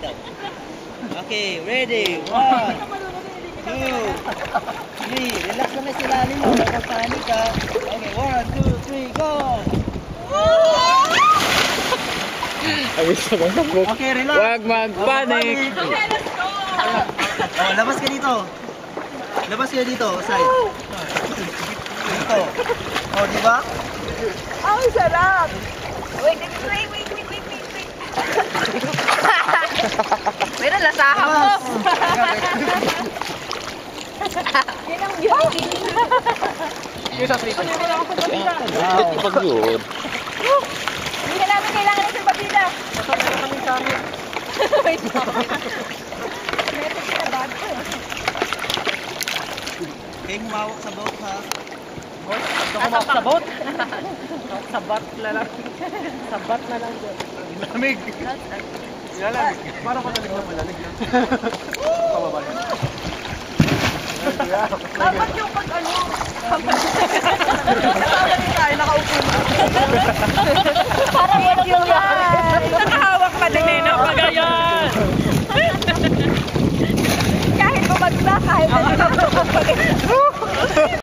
dito. Okay, ready? 1, 2, 3. Relax lang sa ilalim mo. Huwag panik ka. Okay, 1, 2, 3, go! Okay, relax. Huwag magpanik. Oh, labas ka dito. Labas ka dito, side. Dito. Oh, di ba? Ang sarap! Wait. Meron lasahan mo. Yan ang beauty. Yung sa sleeper. Wow. Pag yun. Hindi na namin kailangan ng salbabida. Masarap na kami sa amin. Wait lang. Meron sila bag ko. Kayo humawak sa boat, ha? Ito kumawak sa boat. Sabat na lang. Sabat na lang doon. Lamig. Ilalamig. Parang malalig na malalig na. Pababa yan. Dapat yung pag ano. Nakawalin tayo, nakaupo na. Parang walang nangyari. Nakahawak pa din eh, napagayan! Kahit bumagsak, kahit ano.